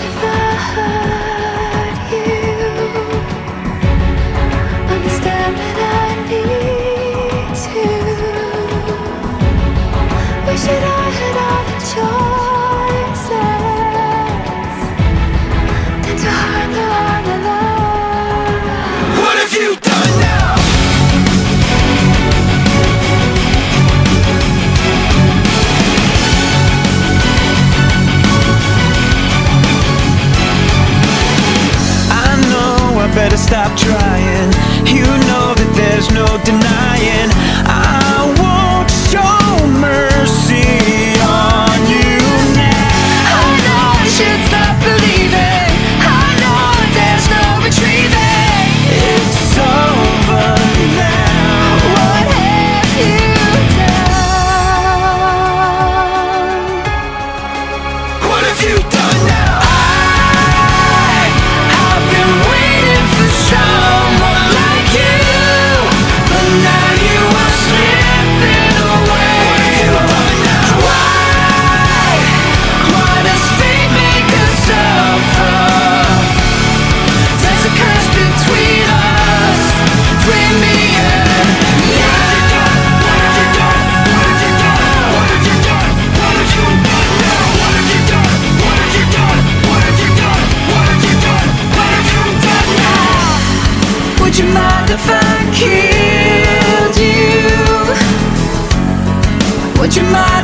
if I hurt you? Understand that I need to. Wish that I had all the choices than to harm the one I love. What have you done now? Better stop trying. You know that there's no denying I won't show mercy on you now. I know I should stop believing. I know there's no retrieving. It's over now. What have you done? What have you done now? Someone like you, but now you are slipping away. Why does fate make us suffer? There's a curse between us, between me and you. What have you done? What have you done? What have you done? What have you done now? What have you done? What have you done? What have you done? What have you done? What have you done now? Would you mind if I killed you? Would you mind